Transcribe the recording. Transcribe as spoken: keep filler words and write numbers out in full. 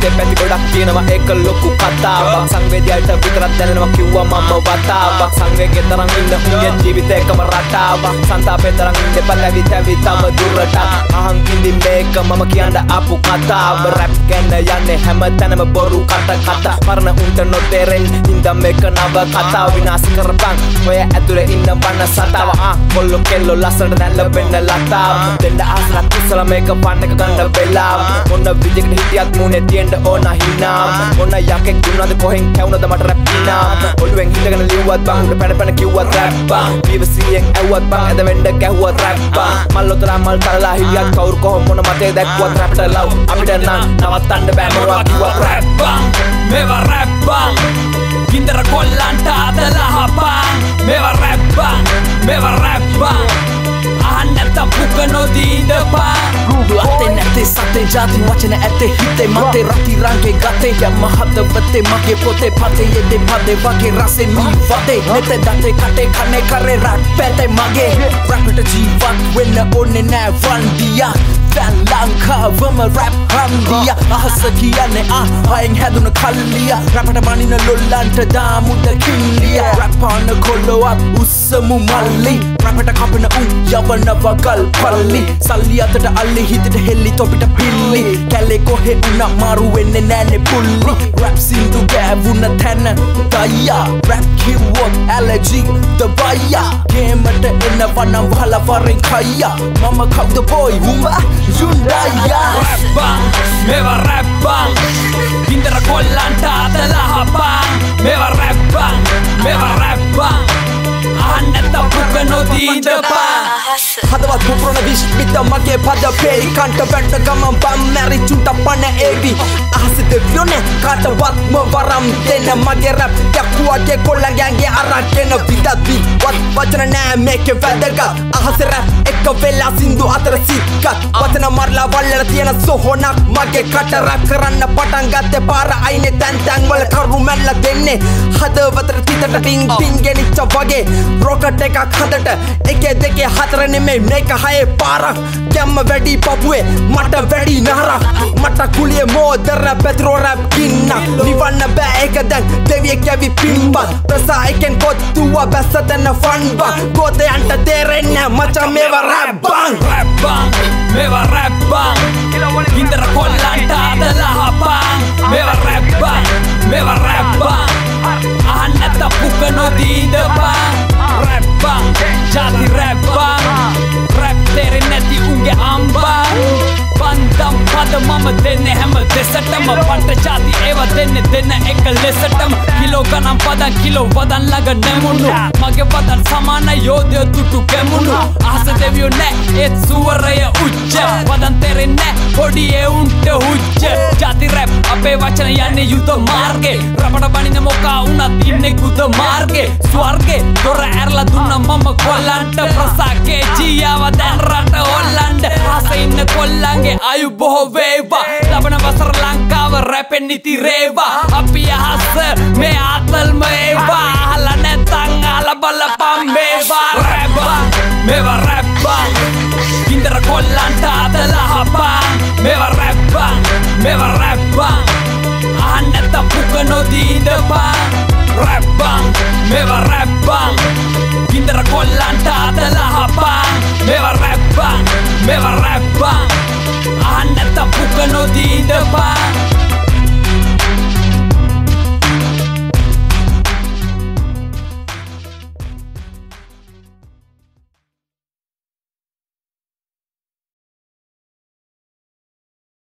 ජීවිතේ පැති ගොඩක් තියෙනවා ඒක ලොකු කතාවක් සංවේදයට විතරක් දැනෙනවා කිව්වා මම වතාවක් සංවේගයේ තරම් ඉන්න උන්ගේ ජීවිතේ එකම රටාවක් සංතාපේ තරම් ඉන්න බැලවි තැවි තම දුරට අහන් කිඳි මේක මම කියන්න ආපු කතාව රැප් ගැන යන්නේ හැමතැනම බොරු කට කට පරණ උන්ට නොතේරෙන් ඉඳන් මේක නව කතාව විනාශ කරපන් ඔය ඇතුලේ ඉන්න වන්න සතාව ආ කොල්ලෝ කෙල්ලෝ ලස්සනට දැන් ලැබෙන්න ලතාව දෙන්න ආසරක් කුසල මේක පන්න එක ගන්න වෙලාව මොන විදිහකට හිටියත් මුනේ තියෙන්න ඕන හිනා මොන යකෙක් දුන්නද කොහෙන් කැවුනද මට රැප් හිනා ඔළුවෙන් හිටගෙන ලිව්වත් බං උඩ පැන පැන කිව්වත් රැප් බං පීවීසීයෙන් ඇව්වත් බං ඇද වෙන්න ගැහුවත් රැප් බං මල්ලොතරා මල් තරලා හිටියත් කවුරු කොහොම මොන මතේ දැක්කුවත් රැප්ට ලව් අපිට නම් නවත්තන්න බෑ මොනවා කිව්වත් රැප් බං මේවා රැප් බං ගින්දර කොල්ලන්ට අදලා හපන් මේවා රැප් බං මේවා රැප් බං අහන්න නැත්තම් පුක නොදී ඉඳපන් අතේ නැතේ සතේ ජාති වචන ඇතේ හිතේ මතේ රති රංගේ ගතේ යම හදවතේ මගේ පොතේ පතේ යෙදේ පදේ වගේ රසේ මී වතේ නෙතේ දතේ කටේ කනේ කරේ රැප් පැතේ මගේ රැප්ට ජීවත් වෙන්න ඕනේ නෑ වන්දියා දැන් ලංකාවම රැප් හන්දියා අහස කියන්නේ ආ හයෙන් හැදුන කල්ලියා රැපට බනින ලොල්ලන්ට දාමුද කිල්ලියා රැප් on the කොල්ලොවත් උස්සමු මල්ලි රැපට කපන උන් යවන වගල් පල්ලි සල්ලි අතට අල්ලි හිතට හෙල්ලි තොපිට පිල්ලි කැලේ කොහෙ උනා මාරු වෙන්නේ නෑනේ පුල්ලි රැප් සින්දු ගෑවුන තැන දයා රැප් කිව්වොත් ඇලර්ජික් දබයා ගේමට එනවා නම් වහලා වරෙන් කයියා මම කවුද බෝයි උඹ යුන්ඩයා රැප් බං මේවා රැප් බං ගින්දර කොල්ලන්ට අදලා හපන් මේවා රැප් බං මේවා රැප් බං අහන්න නැත්තම් පුක නොදී ඉඳපන් හදවත් පුපුරන විශ්මිත මගේ පද පෙරි කන්ට වැට ගමන් බම් මැරි චුට්ට පන ඒවි අහස දෙවියෝනේ කාටවත්ම වරම් දෙන්න මගේ රැප් දැක්කුවගේ කොල්ලන්ගේ අරගෙන විදත් වී වත් වචන නෑ මේකේ වැදගත් අහස රැප් එක වෙලා සින්දු අතර සිත්ගත් වචන මරලා වල්ලලා තියෙන සොහොනක් මගේ කට රැප් කරන්න පටන් ගත්තේ පාර අයිනේ තැන් තැන් වල කරු මැල්ල දෙන්නේ හදවතට තිතට ටින් ටින් ගෙනිච්ච වගේ රොකට් එකක් හදට එකේ දෙකේ හතර නෙමෙයි මේක හයේ පාරක් කැම්ම වැඩි පපුවේ මට වැඩි නහරක් මට කුලියේ මෝදර පෙත්‍රෝ රැප් කින්න නිවන්න බෑ ඒක දැන් දෙවියෙක් යවි පිම්බත් ප්‍රසා එකෙන් කොත්තුව බැස්ස දෙන්න ෆන් බං ගෝතයන්ට තේරෙන්නේ මචං මේවා රැප් බං රැප් බං මේවා රැප් බං ගින්දර කොල්ලන්ට අදලා හපන් මේවා රැප් බං මේවා රැප් බං අහන්න නැත්තම් පුක නොදී ඉඳපන් රැප් බං ජාති රැප් බං රැප් තේරෙන්නේ නැති උන්ගේ අම්බන් බන්දම් පද මම දෙන්නේ හැම දෙසටම පට ජාති ඒවා දෙන්නේ දෙන්න එක ලෙසටම කිලෝ ගණන් පදන් කිලෝ වදන් ළඟ නැමුණු මගේ වදන් සමාන යෝධය තුටු කැමුණු අහස දෙවියෝ නෑ ඒත් සුවරය උච්ච වදන් තේරෙන්නේ නෑ පොඩි එවුන්ට හුච්ච ජාති රැප් අපේ වචන යන්නේ යුද මාර්ගේ රපට බනින මොකා උනත් ඉන්නේ කුද මාර්ගේ ස්වර්ගේ දොර ඇරලා දුන්න මම කොල්ලන්ට ප්‍රසාකේ ජීයාව දැන් රට හොල්ලන්ඩ ආස ඉන්න කොල්ලන්ගේ ආයු බොහෝ වේවා ලබන වසර ලංකාව රැපෙන් නිති රේවා අපි අහස මේ ආතල්ම ඒවා අහලා නැත්තං අහලා බලපන් මේවා රැප් බං මේවා රැප් බං ගින්දර කොල්ලන්ට අදලා හපන් මේවා රැප් බං මේවා රැප් බං අහන්න නැත්තම් පුක නොදී ඉඳපන්